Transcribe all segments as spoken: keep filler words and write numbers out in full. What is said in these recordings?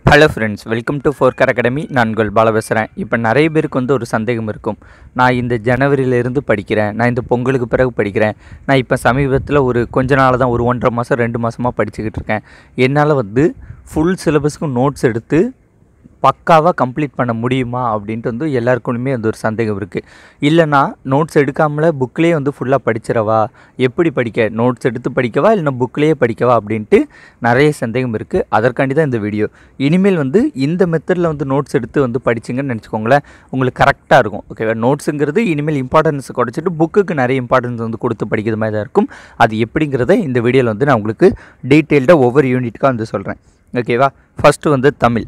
Hello friends, welcome to ஃபோர்கர் academy. நான் உங்கள் பாலா பேசுகிறேன். இப்போ நிறைய பேருக்கு வந்து ஒரு சந்தேகம் இருக்கும். நான் இந்த ஜனவரியிலேருந்து படிக்கிறேன், நான் இந்த பொங்கலுக்கு பிறகு படிக்கிறேன், நான் இப்போ சமீபத்தில் ஒரு கொஞ்ச நாள் தான் ஒரு ஒன்றரை மாதம் ரெண்டு மாதமாக படிச்சுக்கிட்டு இருக்கேன். என்னால் வந்து ஃபுல் சிலபஸ்க்கும் நோட்ஸ் எடுத்து பக்காவாக கம்ப்ளீட் பண்ண முடியுமா அப்படின்ட்டு வந்து எல்லாருக்குமே வந்து ஒரு சந்தேகம் இருக்குது. இல்லைனா நோட்ஸ் எடுக்காமலே புக்கிலே வந்து ஃபுல்லாக படிச்சிடவா, எப்படி படிக்க, நோட்ஸ் எடுத்து படிக்கவா இல்லைனா புக்கிலேயே படிக்கவா அப்படின்ட்டு நிறைய சந்தேகம் இருக்குது. அதற்காண்டி தான் இந்த வீடியோ. இனிமேல் வந்து இந்த மெத்தடில் வந்து நோட்ஸ் எடுத்து வந்து படிச்சிங்கன்னு நினச்சிக்கோங்களேன், உங்களுக்கு கரெக்டாக இருக்கும். ஓகேவா? நோட்ஸுங்கிறது இனிமேல் இம்பார்ட்டன்ஸ் குறைச்சிட்டு புக்குக்கு நிறைய இம்பார்ட்டன்ஸ் வந்து கொடுத்து படிக்கிற மாதிரி தான் இருக்கும். அது எப்படிங்கிறத இந்த வீடியோவில் வந்து நான் உங்களுக்கு டீட்டெயில்டாக ஒவ்வொரு யூனிட்டுக்காக வந்து சொல்கிறேன். ஓகேவா? ஃபஸ்ட்டு வந்து தமிழ்.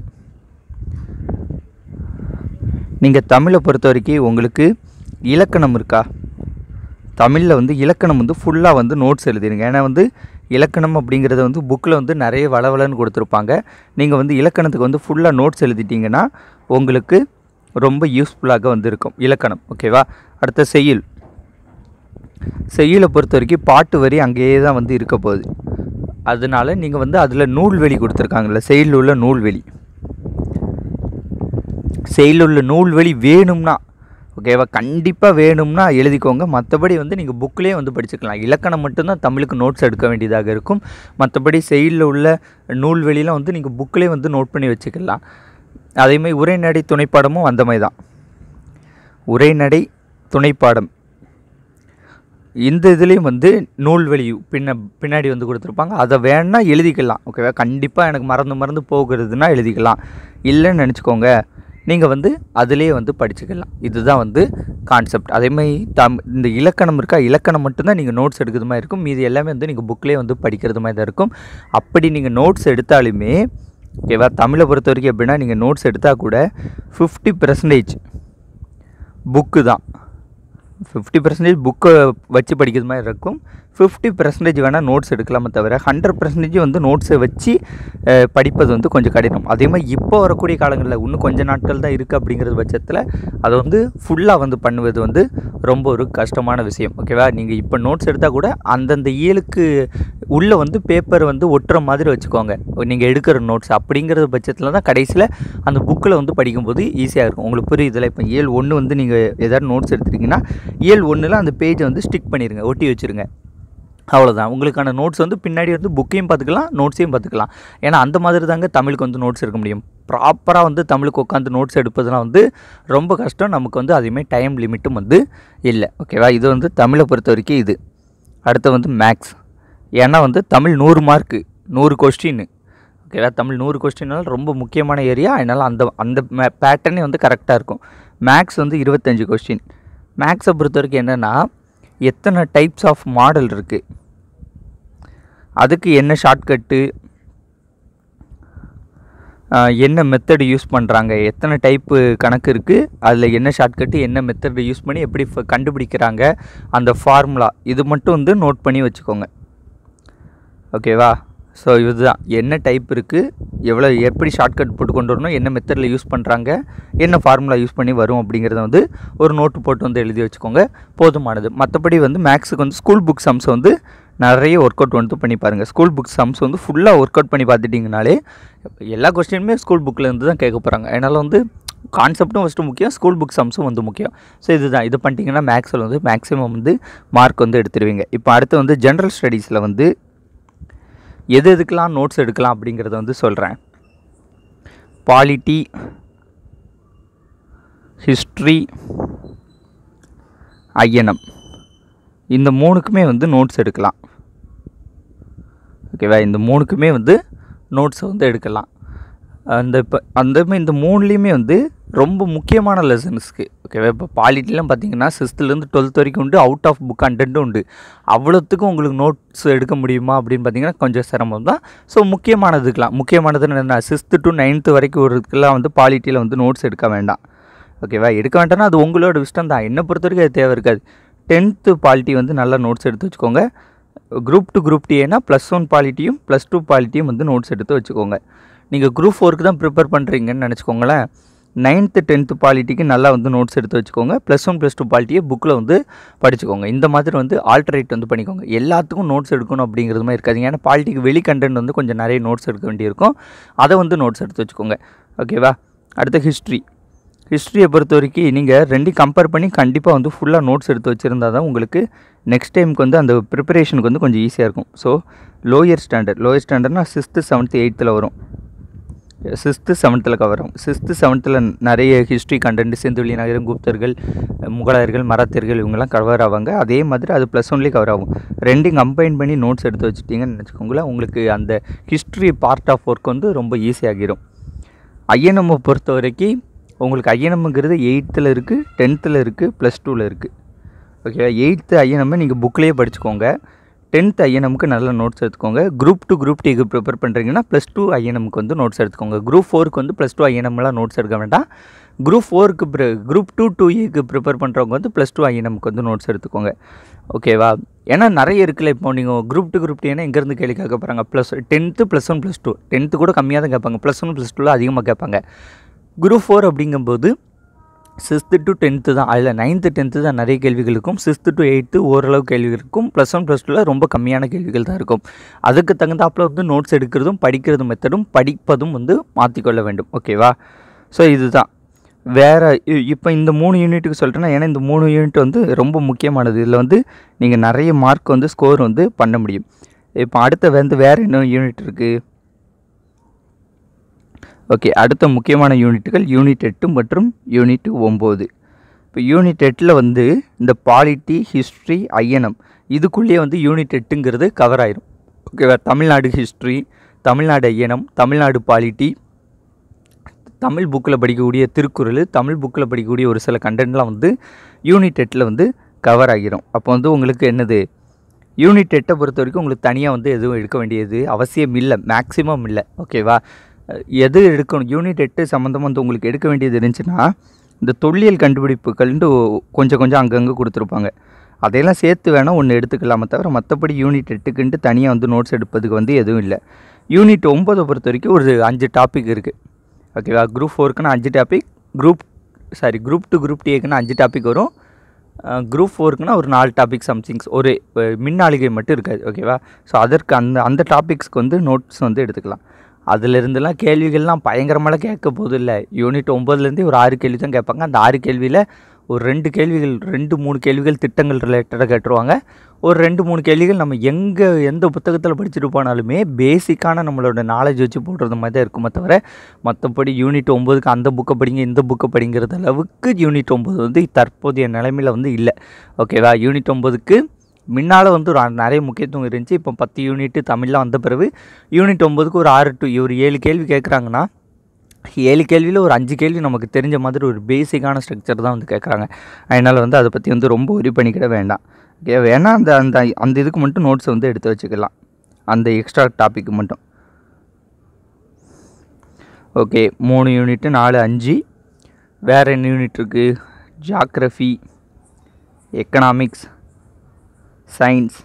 நீங்கள் தமிழை பொறுத்த வரைக்கும் உங்களுக்கு இலக்கணம் இருக்கா? தமிழில் வந்து இலக்கணம் வந்து ஃபுல்லாக வந்து நோட்ஸ் எழுதிடுங்க. ஏன்னா வந்து இலக்கணம் அப்படிங்கிறத வந்து புக்கில் வந்து நிறைய வளவலன்னு கொடுத்துருப்பாங்க. நீங்கள் வந்து இலக்கணத்துக்கு வந்து ஃபுல்லாக நோட்ஸ் எழுதிட்டிங்கன்னா உங்களுக்கு ரொம்ப யூஸ்ஃபுல்லாக வந்து இருக்கும் இலக்கணம். ஓகேவா? அடுத்த செய்யுள். செய்யுளை பொறுத்த வரைக்கும் பாட்டு வரி அங்கேயே தான் வந்து இருக்க போகுது. அதனால் நீங்கள் வந்து அதில் நூல்வெளி கொடுத்துருக்காங்கல்ல, செய்யுள் உள்ள நூல்வெளி, செயலில் உள்ள நூல்வெளி வேணும்னா, ஓகேவா, கண்டிப்பாக வேணும்னா எழுதிக்கோங்க. மற்றபடி வந்து நீங்கள் புக்கிலே வந்து படிச்சுக்கலாம். இலக்கணம் மட்டும்தான் தமிழுக்கு நோட்ஸ் எடுக்க வேண்டியதாக இருக்கும். மற்றபடி செயலில் உள்ள நூல்வெளிலாம் வந்து நீங்கள் புக்கிலே வந்து நோட் பண்ணி வச்சுக்கலாம். அதேமாதிரி உரைநடை துணைப்பாடமும் அந்த மாதிரி தான். உரைநடை துணைப்பாடம் இந்த இதுலேயும் வந்து நூல்வெளி பின்ன பின்னாடி வந்து கொடுத்துருப்பாங்க. அதை வேணா எழுதிக்கலாம். ஓகேவா? கண்டிப்பாக எனக்கு மறந்து மறந்து போகிறதுனா எழுதிக்கலாம். இல்லைன்னு நினச்சிக்கோங்க, நீங்கள் வந்து அதிலே வந்து படிச்சுக்கலாம். இதுதான் வந்து கான்செப்ட். அதேமாதிரி தம் இந்த இலக்கணம் இருக்கா, இலக்கணம் மட்டும்தான் நீங்கள் நோட்ஸ் எடுக்கிறது மாதிரி இருக்கும். மீது எல்லாமே வந்து நீங்கள் புக்கிலே வந்து படிக்கிறது மாதிரி தான் இருக்கும். அப்படி நீங்கள் நோட்ஸ் எடுத்தாலுமே, ஓகேவா, தமிழை பொறுத்த வரைக்கும் எப்படின்னா, நீங்கள் நோட்ஸ் எடுத்தால் கூட ஃபிஃப்டி பர்சன்டேஜ் புக்கு தான். ஃபிஃப்டி பர்சன்டேஜ் புக்கை வச்சு படிக்கிறது மாதிரி இருக்கும். ஃபிஃப்டி பர்சன்டேஜ் வேணால் நோட்ஸ் எடுக்கலாமே தவிர ஹண்ட்ரட் பர்சன்டேஜ் வந்து நோட்ஸை வச்சு படிப்பது வந்து கொஞ்சம் கடினம். அதே மாதிரி இப்போ வரக்கூடிய காலங்களில் இன்னும் கொஞ்சம் நாட்கள் தான் இருக்குது. அப்படிங்கிறது பட்சத்தில் அதை வந்து ஃபுல்லாக வந்து பண்ணுவது வந்து ரொம்ப ஒரு கஷ்டமான விஷயம். ஓகேவா? நீங்கள் இப்போ நோட்ஸ் எடுத்தால் கூட அந்தந்த இயலுக்கு உள்ளே வந்து பேப்பர் வந்து ஒட்டுற மாதிரி வச்சுக்கோங்க நீங்கள் எடுக்கிற நோட்ஸ். அப்படிங்கிறது பட்சத்தில் தான் கடைசியில் அந்த புக்கில் வந்து படிக்கும்போது ஈஸியாக இருக்கும். உங்களுக்கு புரியுதில்ல? இப்போ இயல் ஒன்று வந்து நீங்கள் எதாவது நோட்ஸ் எடுத்துட்டிங்கன்னா இயல் ஒன்றில் அந்த பேஜை வந்து ஸ்டிக் பண்ணிடுங்க, ஒட்டி வச்சுருங்க. அவ்வளோதான். உங்களுக்கான நோட்ஸ் வந்து பின்னாடி வந்து புக்கையும் பார்த்துக்கலாம், நோட்ஸையும் பார்த்துக்கலாம். ஏன்னா அந்த மாதிரி தாங்க தமிழுக்கு வந்து நோட்ஸ் எடுக்க முடியும். ப்ராப்பராக வந்து தமிழுக்கு உட்காந்து நோட்ஸ் எடுப்பதுலாம் வந்து ரொம்ப கஷ்டம். நமக்கு வந்து அதேமாதிரி டைம் லிமிட்டும் வந்து இல்லை. ஓகேவா? இது வந்து தமிழை பொறுத்த வரைக்கும் இது. அடுத்து வந்து மேக்ஸ். ஏன்னா வந்து தமிழ் நூறு மார்க்கு, நூறு கொஸ்டின். ஓகேவா? தமிழ் நூறு கொஸ்டின்னால ரொம்ப முக்கியமான ஏரியா. அதனால் அந்த அந்த பேட்டர்னே வந்து கரெக்டாக இருக்கும். மேக்ஸ் வந்து இருபத்தஞ்சி கொஸ்டின். மேக்ஸை பொறுத்த வரைக்கும் என்னென்னா, எத்தனை டைப்ஸ் ஆஃப் மாடல் இருக்குது, அதுக்கு என்ன ஷார்ட்கட்டு, என்ன மெத்தடு யூஸ் பண்ணுறாங்க, எத்தனை டைப்பு கணக்கு இருக்குது, அதில் என்ன ஷார்ட்கட்டு, என்ன மெத்தடு யூஸ் பண்ணி எப்படி கண்டுபிடிக்கிறாங்க, அந்த ஃபார்முலா, இது மட்டும் வந்து நோட் பண்ணி வச்சுக்கோங்க. ஓகேவா? ஸோ இதுதான் என்ன டைப் இருக்குது, எவ்வளோ எப்படி ஷார்ட்கட் போட்டு கொண்டு வரணும், என்ன மெத்தடில் யூஸ் பண்ணுறாங்க, என்ன ஃபார்முலா யூஸ் பண்ணி வரும் அப்படிங்கிறத வந்து ஒரு நோட்டு போட்டு வந்து எழுதி வச்சுக்கோங்க, போதுமானது. மற்றபடி வந்து மேக்ஸுக்கு வந்து ஸ்கூல் புக் சம்ஸ் வந்து நிறைய ஒர்க் அவுட் வந்து பண்ணி பாருங்கள். ஸ்கூல் புக் சம்ஸ் வந்து ஃபுல்லாக ஒர்க் அவுட் பண்ணி பார்த்துட்டிங்கனாலே எல்லா கொஸ்டினுமே ஸ்கூல் புக்கில் இருந்து தான் கேட்க போகிறாங்க. அதனால் வந்து கான்செப்ட்டும் ஃபஸ்ட்டு முக்கியம், ஸ்கூல் புக் சம்ஸும் வந்து முக்கியம். ஸோ இதுதான், இது பண்ணிட்டீங்கன்னா மேக்ஸில் வந்து மேக்ஸிமம் வந்து மார்க் வந்து எடுத்துருவீங்க. இப்போ அடுத்து வந்து ஜென்ரல் ஸ்டடீஸில் வந்து எது எதுக்கெலாம் நோட்ஸ் எடுக்கலாம் அப்படிங்கிறத வந்து சொல்கிறேன். பாலிட்டி, ஹிஸ்ட்ரி, ஐஎன்எம், இந்த மூணுக்குமே வந்து நோட்ஸ் எடுக்கலாம். ஓகேவா? இந்த மூணுக்குமே வந்து நோட்ஸை வந்து எடுக்கலாம். அந்த இப்போ அந்த இந்த மூணுலேயுமே வந்து ரொம்ப முக்கியமான லெசன்ஸ்க்கு. ஓகேவா? இப்போ பாலிட்டிலாம் பார்த்தீங்கன்னா சிக்ஸ்த்துலேருந்து டுவெல்த் வரைக்கும் உண்டு, அவுட் ஆஃப் புக் கண்டென்ட்டும் உண்டு. அவ்வளோத்துக்கும் உங்களுக்கு நோட்ஸ் எடுக்க முடியுமா அப்படின்னு பார்த்தீங்கன்னா கொஞ்சம் சிரமம் தான். ஸோ முக்கியமானதுக்கெலாம், முக்கியமானதுன்னு என்ன, சிக்ஸ்த்து டு நைன்த்து வரைக்கும் ஒருக்கெல்லாம் வந்து பாலிட்டியில் வந்து நோட்ஸ் எடுக்க வேண்டாம். ஓகேவா? எடுக்க வேண்டாம்னா அது உங்களோட இஷ்டம் தான். என்னை பொறுத்த வரைக்கும் அது தேவை இருக்காது. டென்த்து பாலிட்டி வந்து நல்லா நோட்ஸ் எடுத்து வச்சுக்கோங்க. குரூப் டூ குரூப் டிஏனா ப்ளஸ் ஒன் பாலிட்டியும் ப்ளஸ் டூ பாலிட்டியும் வந்து நோட்ஸ் எடுத்து வச்சுக்கோங்க. நீங்கள் குரூப் ஃபோருக்கு தான் ப்ரிப்பேர் பண்ணுறீங்கன்னு நினச்சிக்கோங்களேன். நைன்த்து டென்த்து பாலிட்டிக்கு நல்லா வந்து நோட்ஸ் எடுத்து வச்சுக்கோங்க. ப்ளஸ் ஒன் ப்ளஸ் டூ பாலிட்டியை புக்கில் வந்து படிச்சுக்கோங்க. இந்த மாதிரி வந்து ஆல்டரேட் வந்து பண்ணிக்கோங்க. எல்லாத்துக்கும் நோட்ஸ் எடுக்கணும் அப்படிங்கிறது மாதிரி இருக்காதிங்க. ஏன்னா பாலிட்டிக்கு வெளி கண்டென்ட் வந்து கொஞ்சம் நிறைய நோட்ஸ் எடுக்க வேண்டியிருக்கும். அதை வந்து நோட்ஸ் எடுத்து வச்சுக்கோங்க. ஓகேவா? அடுத்த ஹிஸ்ட்ரி. ஹிஸ்ட்ரியை பொறுத்த வரைக்கும் நீங்கள் ரெண்டையும் கம்பேர் பண்ணி கண்டிப்பாக வந்து ஃபுல்லாக நோட்ஸ் எடுத்து வச்சுருந்தா தான் உங்களுக்கு நெக்ஸ்ட் டைமுக்கு வந்து அந்த ப்ரிப்பரேஷனுக்கு வந்து கொஞ்சம் ஈஸியாக இருக்கும். ஸோ லோயர் ஸ்டாண்டர்ட் லோயர் ஸ்டாண்டர்ட்னா சிக்ஸ்த்து செவன்த்து எயித்தில் வரும். சிக்ஸ்த்து செவன்த்தில் கவர் ஆகும். சிக்ஸ்த்து செவன்த்தில் நிறைய ஹிஸ்ட்ரி கண்டென்ட் செந்துவெளி நகரம், குப்தர்கள், முகலாயர்கள், மராத்தியர்கள் இவங்கெல்லாம் கவர் ஆவாங்க. அதே மாதிரி அது ப்ளஸ் ஒன்லேயே கவர் ஆகும். ரெண்டையும் கம்பைன் பண்ணி நோட்ஸ் எடுத்து வச்சுட்டிங்கன்னு நினச்சிக்கோங்களேன். உங்களுக்கு அந்த ஹிஸ்ட்ரி பார்ட் ஆஃப் ஒர்க் வந்து ரொம்ப ஈஸியாகிடும். ஐஎன்எம்மை பொறுத்த வரைக்கும் உங்களுக்கு ஐஎன்எம்ங்கிறது எயித்தில் இருக்குது, டென்த்தில் இருக்குது, ப்ளஸ் டூவில் இருக்குது. ஓகே, எயித்து ஐஎன்எம்மை நீங்கள் புக்லேயே படிச்சுக்கோங்க. டென்த் ஐஎன்எம்க்கு நல்ல நோட்ஸ் எடுத்துக்கோங்க. குரூப் டூ குரூப் டீக்கு ப்ரிப்பேர் பண்ணுறீங்கன்னா ப்ளஸ் டூ ஐஎன்எம்க்கு வந்து நோட்ஸ் எடுத்துக்கோங்க. குரூப் ஃபோருக்கு வந்து ப்ளஸ் டூ ஐஎன்எம்லாம் நோட்ஸ் எடுக்க வேண்டாம். குரூப் ஃபோருக்கு ப்ரி குரூப் டூ டூ ஏக்கு ப்ரிப்பேர் பண்ணுறவங்க வந்து ப்ளஸ் டூ ஐஎன்எம்க்கு வந்து நோட்ஸ் எடுத்துக்கோங்க. ஓகேவா? ஏன்னா நிறைய இருக்குல்ல. இப்போ நீங்கள் குரூப் டூ குரூப் டூ ஏன்னா எங்கேருந்து கேள்வி கேட்க போகிறாங்க? Plus tenth plus one plus two tenth கூட கம்மியாக தான் கேட்பாங்க. ப்ளஸ் ஒன் ப்ளஸ் டூவில் அதிகமாக கேட்பாங்க. குரூப் ஃபோர் அப்படிங்கும்போது சிக்ஸ்த்து டு டென்த்து தான். அதில் நைன்த்து டென்த்து தான் நிறைய கேள்விகள் இருக்கும். சிக்ஸ்த்து டு எயித்து ஓரளவு கேள்விகள் இருக்கும். ப்ளஸ் ஒன் ப்ளஸ் டூவில் ரொம்ப கம்மியான கேள்விகள் தான் இருக்கும். அதுக்கு தகுந்தாப்பில் வந்து நோட்ஸ் எடுக்கிறதும் படிக்கிறதும் மெத்தடும் படிப்பதும் வந்து மாற்றிக்கொள்ள வேண்டும். ஓகேவா? ஸோ இதுதான். வேறு இப்போ இந்த மூணு யூனிட்டுக்கு சொல்லிட்டேன்னா, ஏன்னா இந்த மூணு யூனிட் வந்து ரொம்ப முக்கியமானது. இதில் வந்து நீங்கள் நிறைய மார்க் வந்து ஸ்கோர் வந்து பண்ண முடியும். இப்போ அடுத்த வந்து வேறு என்ன யூனிட் இருக்குது? ஓகே, அடுத்த முக்கியமான யூனிட்டுகள் யூனிட் எட்டு மற்றும் யூனிட் ஒம்பது. இப்போ யூனிட் எட்டில் வந்து இந்த பாலிட்டி, ஹிஸ்ட்ரி, ஐஎன்எம் இதுக்குள்ளேயே வந்து யூனிட் எட்டுங்கிறது கவர் ஆயிரும். ஓகேவா? Tamil Nadu history, Tamil Nadu INM, Tamil Nadu polity, Tamil புக்கில் படிக்கக்கூடிய திருக்குறள், தமிழ் புக்கில் படிக்கக்கூடிய ஒரு சில கண்டென்ட்லாம் வந்து யூனிட் எட்டில் வந்து கவர் ஆகிரும். அப்போ வந்து உங்களுக்கு என்னது, யூனிட் எட்டை பொறுத்த வரைக்கும் உங்களுக்கு தனியாக வந்து எதுவும் எடுக்க வேண்டியது அவசியம் இல்லை, மேக்ஸிமம் இல்லை. ஓகேவா? எது எடுக்கணும், யூனிட் எட்டு சம்மந்தமாக வந்து உங்களுக்கு எடுக்க வேண்டியது இருந்துச்சுன்னா இந்த தொல்லியல் கண்டுபிடிப்புகள்ன்ட்டு கொஞ்சம் கொஞ்சம் அங்கங்கே கொடுத்துருப்பாங்க. அதையெல்லாம் சேர்த்து வேணால் ஒன்று எடுத்துக்கலாமே தவிர மற்றபடி யூனிட் எட்டுக்குன்ட்டு தனியாக வந்து நோட்ஸ் எடுப்பதுக்கு வந்து எதுவும் இல்லை. யூனிட் ஒம்பதை பொறுத்த வரைக்கும் ஒரு அஞ்சு டாபிக் இருக்குது. ஓகேவா? குரூப் ஃபோருக்குன்னா அஞ்சு topic, group sorry group two group டேக்குன்னா அஞ்சு டாபிக் வரும். குரூப் ஃபோருக்குன்னா ஒரு நாலு டாபிக் சம்திங்ஸ், ஒரு மின்னாளிகை மட்டும் இருக்காது. ஓகேவா? ஸோ அதற்கு அந்த அந்த டாபிக்ஸ்க்கு வந்து நோட்ஸ் வந்து எடுத்துக்கலாம். அதிலிருந்துலாம் கேள்விகள்லாம் பயங்கரமாக கேட்க போதும் இல்லை. யூனிட் ஒம்பதுலேருந்தே ஒரு ஆறு கேள்வி தான் கேட்பாங்க. அந்த ஆறு கேள்வியில் ஒரு ரெண்டு கேள்விகள் ரெண்டு மூணு கேள்விகள் திட்டங்கள் ரிலேட்டடாக கேட்டுருவாங்க. ஒரு ரெண்டு மூணு கேள்விகள் நம்ம எங்கே எந்த புத்தகத்தில் படிச்சுட்டு போனாலுமே பேசிக்கான நம்மளோட நாலேஜ் வச்சு போடுறது மாதிரி தான் இருக்குமே தவிர மற்றபடி யூனிட் ஒம்பதுக்கு அந்த புக்கை படிங்க இந்த புக்கை படிங்கிறது அளவுக்கு யூனிட் ஒம்பது வந்து தற்போதைய நிலைமையில் வந்து இல்லை. ஓகேவா? யூனிட் ஒம்பதுக்கு முன்னால் வந்து ஒரு நிறைய முக்கியத்துவம் இருந்துச்சு. இப்போ பத்து யூனிட்டு தமிழ்லாம் வந்த பிறகு யூனிட் ஒம்பதுக்கு ஒரு ஆறு டு ஒரு ஏழு கேள்வி கேட்குறாங்கன்னா ஏழு கேள்வியில் ஒரு அஞ்சு கேள்வி நமக்கு தெரிஞ்ச மாதிரி ஒரு பேசிக்கான ஸ்ட்ரக்சர் தான் வந்து கேட்குறாங்க. அதனால் வந்து அதை பற்றி வந்து ரொம்ப ஒரி பண்ணிக்கிட வேண்டாம். ஓகே, வேணால் அந்த அந்த அந்த இதுக்கு மட்டும் நோட்ஸை வந்து எடுத்து வச்சுக்கலாம், அந்த எக்ஸ்ட்ரா டாப்பிக்கு மட்டும். ஓகே, மூணு யூனிட்டு நாலு அஞ்சு. வேறு என்ன யூனிட் இருக்குது? ஜியாகிரஃபி, எக்கனாமிக்ஸ், சயின்ஸ்,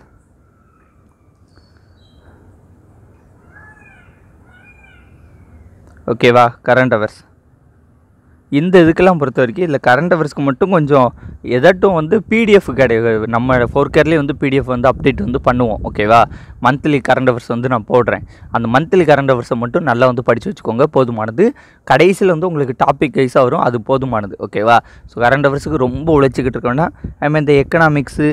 ஓகேவா? Current affairs. இந்த இதுக்கெல்லாம் பொறுத்த வரைக்கும் இல்லை கரண்ட் அவர்ஸ்க்கு மட்டும் கொஞ்சம் எதாட்டும் வந்து பிடிஎஃப் கிடையாது. நம்ம ஃபோர் கேர்லேயே வந்து பிடிஎஃப் வந்து அப்டேட் வந்து பண்ணுவோம். ஓகேவா? மந்த்லி கரண்ட் அவர்ஸ் வந்து நான் போடுறேன். அந்த மந்த்லி கரண்ட் அவர்ஸை மட்டும் நல்லா வந்து படித்து வச்சுக்கோங்க, போதுமானது. கடைசியில் வந்து உங்களுக்கு டாபிக் வைஸாக வரும், அது போதுமானது. ஓகேவா? ஸோ கரண்ட் அவர்ஸுக்கு ரொம்ப உழைச்சிக்கிட்டு இருக்கோன்னா ஐ மீன் இந்த எக்கனாமிக்ஸு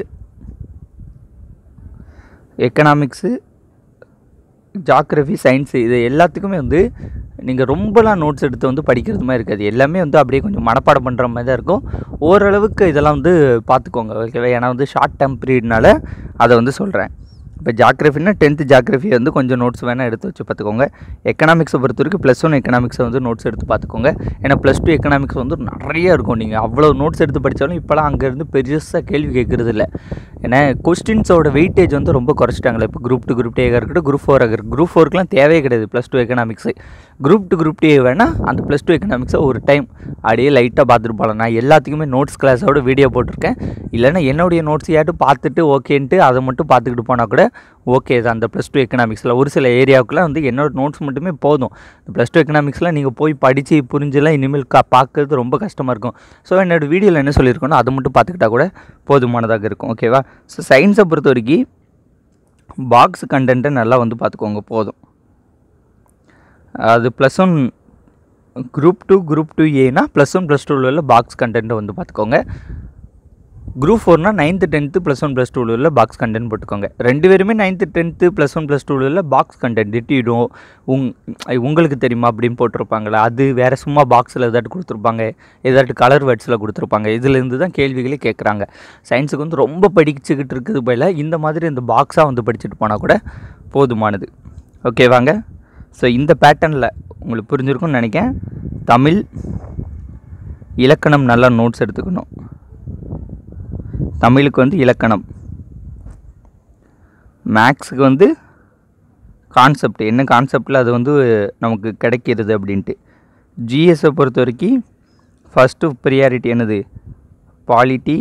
எக்கனாமிக்ஸு ஜியாகிரஃபி, சயின்ஸு இது எல்லாத்துக்குமே வந்து நீங்கள் ரொம்பலாம் நோட்ஸ் எடுத்து வந்து படிக்கிறது மாதிரி இருக்காது. எல்லாமே வந்து அப்படியே கொஞ்சம் மனப்பாடம் பண்ணுற மாதிரி தான் இருக்கும். ஓரளவுக்கு இதெல்லாம் வந்து பார்த்துக்கோங்க. ஓகேவா? ஏன்னா வந்து ஷார்ட் டேர்ம் பீரியட்னால அதை வந்து சொல்கிறேன். இப்போ ஜியாகிரஃபின்னா டென்த்து ஜியாகிரஃபி வந்து கொஞ்சம் நோட்ஸ் வேணால் எடுத்து வச்சு பார்த்துக்கோங்க. எக்கனாமிக்ஸை பொறுத்த வரைக்கும் ப்ளஸ் ஒன் எக்கனாமிக்ஸை வந்து நோட்ஸ் எடுத்து பார்த்துக்கோங்க. ஏன்னா ப்ளஸ் டூ எக்கனாமிக்ஸ் வந்து நிறைய இருக்கும். நீங்கள் அவ்வளோ நோட்ஸ் எடுத்து படித்தாலும் இப்போலாம் அங்கேருந்து பெருசாக கேள்வி கேட்குறது இல்லை. ஏன்னா கொஸ்டின்ஸோட வெயிட்டேஜ் வந்து ரொம்ப குறைச்சிட்டாங்களே. இப்போ குரூப் டூ குரூப் டேயாக இருக்கட்டும், குரூப் ஃபோராக இருக்குது. குரூப் ஃபோருக்குலாம் தேவையே கிடையாது plus two economics. Group two group டே வேணால் அந்த ப்ளஸ் டூ எக்கனாமிக்ஸை ஒரு டைம் அப்படியே லைட்டாக பார்த்துட்டு போகலாம். நான் எல்லாத்துக்குமே நோட்ஸ் கிளாஸோட வீடியோ போட்டிருக்கேன். இல்லைன்னா என்னுடைய நோட்ஸ் யாட்டும் பார்த்துட்டு ஓகேன்ட்டு அதை மட்டும் பார்த்துக்கிட்டு போனால் கூட ஓகே தான். அந்த ப்ளஸ் டூ எக்கனாமிக்ஸில் ஒரு சில ஏரியாவுக்குலாம் வந்து என்னோடய நோட்ஸ் மட்டுமே போதும். ப்ளஸ் டூ எக்கனாமிக்ஸில் நீங்கள் போய் படித்து புரிஞ்செல்லாம் இனிமேல் கா பார்க்குறது ரொம்ப கஷ்டமாக இருக்கும். ஸோ என்னோடய வீடியோவில் என்ன சொல்லியிருக்கோனோ அதை மட்டும் பார்த்துக்கிட்டா கூட போதுமானதாக இருக்கும். ஓகேவா? ஸோ சயின்ஸை பொறுத்த வரைக்கும் பாக்ஸ் கண்டென்ட்டை நல்லா வந்து பார்த்துக்கோங்க போதும். அது plus one group two group two ஏனா ப்ளஸ் ஒன் ப்ளஸ் டூவில் உள்ள பாக்ஸ் கண்டென்ட்டை வந்து பார்த்துக்கோங்க. குரூப் ஃபோர்னா ninth tenth plus one plus டூவில் உள்ள பாக்ஸ் கண்டென்ட் போட்டுக்கோங்க. ரெண்டு பேருமே ninth tenth plus one plus டூவில் உள்ள பாக்ஸ் கண்டென்ட் இட்டிடும் உங் உங்களுக்கு தெரியுமா அப்படின்னு போட்டிருப்பாங்களா, அது வேறு சும்மா பாக்ஸில் எதாட்டு கொடுத்துருப்பாங்க, எதாட்டு கலர் வேர்ட்ஸில் கொடுத்துருப்பாங்க. இதுலேருந்து தான் கேள்விகளே கேட்குறாங்க. சயின்ஸுக்கு வந்து ரொம்ப படிச்சுக்கிட்டு இருக்குது போல இந்த மாதிரி இந்த பாக்ஸாக வந்து படிச்சுட்டு போனால் கூட போதுமானது. ஓகேவாங்க? ஸோ இந்த பேட்டர்னில் உங்களுக்கு புரிஞ்சிருக்கும்னு நினைக்கிறேன். தமிழ் இலக்கணம் நல்லா நோட்ஸ் எடுத்துக்கணும். தமிழுக்கு வந்து இலக்கணம், மேக்ஸுக்கு வந்து கான்செப்ட், என்ன கான்செப்டில் அது வந்து நமக்கு கிடைக்கிறது அப்படின்ட்டு. ஜிஎஸை பொறுத்த வரைக்கும் ஃபஸ்ட்டு ப்ரியாரிட்டி என்னது, பாலிட்டி,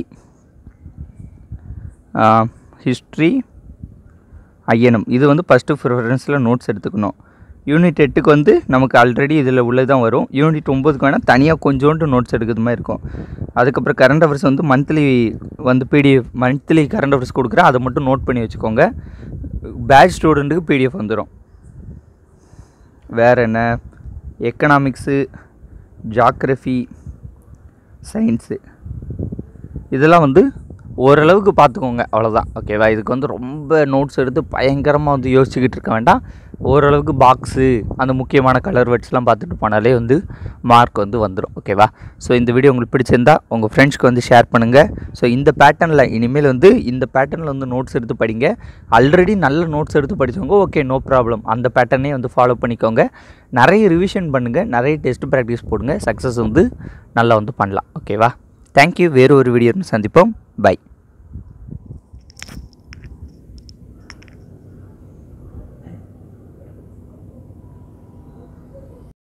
ஹிஸ்ட்ரி, ஐஎன்எம். இது வந்து ஃபஸ்ட்டு ப்ரிஃபரன்ஸில் நோட்ஸ் எடுத்துக்கணும். யூனிட் எட்டுக்கு வந்து நமக்கு ஆல்ரெடி இதில் உள்ளது தான் வரும். யூனிட் ஒம்பதுக்கு வேணால் தனியாக கொஞ்சோண்டு நோட்ஸ் எடுக்கிறது மாதிரி இருக்கும். அதுக்கப்புறம் கரண்ட் அஃபேர்ஸ் வந்து மந்த்லி வந்து பிடிஎஃப் மந்த்லி கரண்ட் அஃபேர்ஸ் கொடுக்குறேன், அதை மட்டும் நோட் பண்ணி வச்சுக்கோங்க. பேட்ச் ஸ்டூடெண்ட்டுக்கு பிடிஎஃப் வந்துடும். வேறு என்ன, எக்கனாமிக்ஸு, ஜாக்ரஃபி, சயின்ஸு இதெல்லாம் வந்து ஓரளவுக்கு பார்த்துக்கோங்க, அவ்வளோதான். ஓகேவா? இதுக்கு வந்து ரொம்ப நோட்ஸ் எடுத்து பயங்கரமாக வந்து யோசிச்சுக்கிட்டு இருக்க வேண்டாம். ஓரளவுக்கு பாக்ஸு அந்த முக்கியமான கலர் வேர்ட்ஸ்லாம் பார்த்துட்டு போனாலே வந்து மார்க் வந்து வந்துடும். ஓகேவா? ஸோ இந்த வீடியோ உங்களுக்கு பிடிச்சிருந்தா உங்கள் ஃப்ரெண்ட்ஸ்க்கு வந்து ஷேர் பண்ணுங்கள். ஸோ இந்த பேட்டர்னில் இனிமேல் வந்து இந்த பேட்டர்னில் வந்து நோட்ஸ் எடுத்து படிங்க. ஆல்ரெடி நல்ல நோட்ஸ் எடுத்து படித்தவங்க ஓகே நோ ப்ராப்ளம், அந்த பேட்டர்னே வந்து ஃபாலோ பண்ணிக்கோங்க. நிறைய ரிவிஷன் பண்ணுங்கள், நிறைய டெஸ்ட் ப்ராக்டிஸ் போடுங்க, சக்ஸஸ் வந்து நல்லா வந்து பண்ணலாம். ஓகேவா? தேங்க்யூ. வேறு ஒரு வீடியோ சந்திப்போம். பை.